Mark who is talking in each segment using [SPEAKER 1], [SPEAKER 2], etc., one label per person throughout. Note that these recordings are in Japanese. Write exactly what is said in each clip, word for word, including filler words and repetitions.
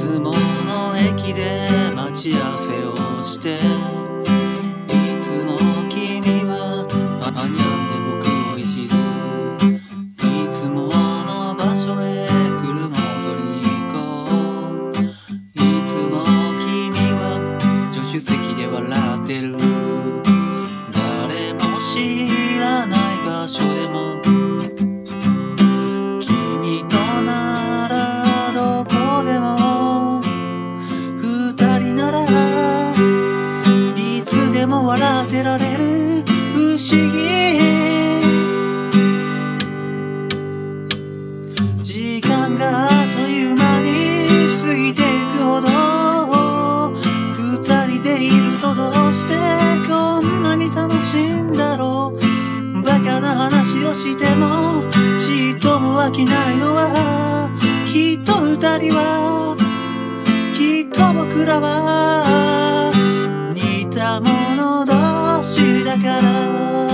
[SPEAKER 1] つもの駅で待ち合わせをして、いつも君は間に合んで僕をいじる。いつもの場所へ車を取りに行こう。いつも君は助手席で笑ってる。誰も知らない場所でも君とならどこでも、二人ならいつでも笑ってられる。不思議、時間があっという間に過ぎていくほど、二人でいるとどうしてこんなに楽しいんだろう。バカな話をしてもちっとも飽きないのは、きっと二人は、きっと僕らは似た者同士だから。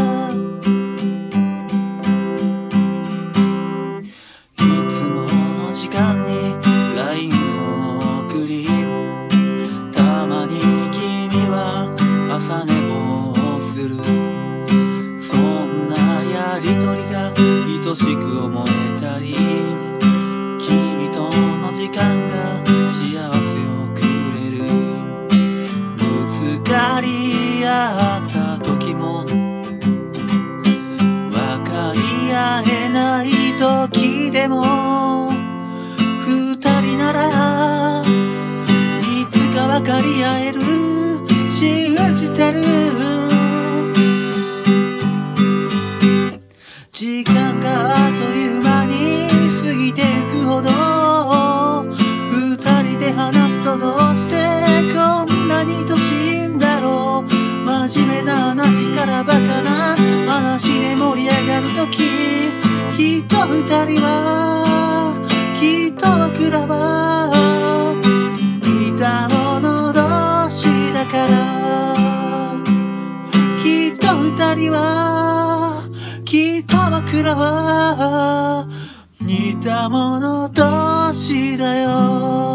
[SPEAKER 1] いつもの時間に ライン を送り、たまに君は朝寝坊をする。そんなやりとりが愛しく思えたり、君との時間が幸せをくれる。ぶつかり合った時も分かり合えない時でも、二人ならいつか分かり合える。信じてる。時間があっという間に過ぎていくほど、二人で話すとどうしてこんなに愛しいんだろう。真面目な話からバカな話で盛り上がるとき、きっと二人は、きっと僕らは似た者同士だから。きっと二人は、きっと僕らは似た者同士だよ。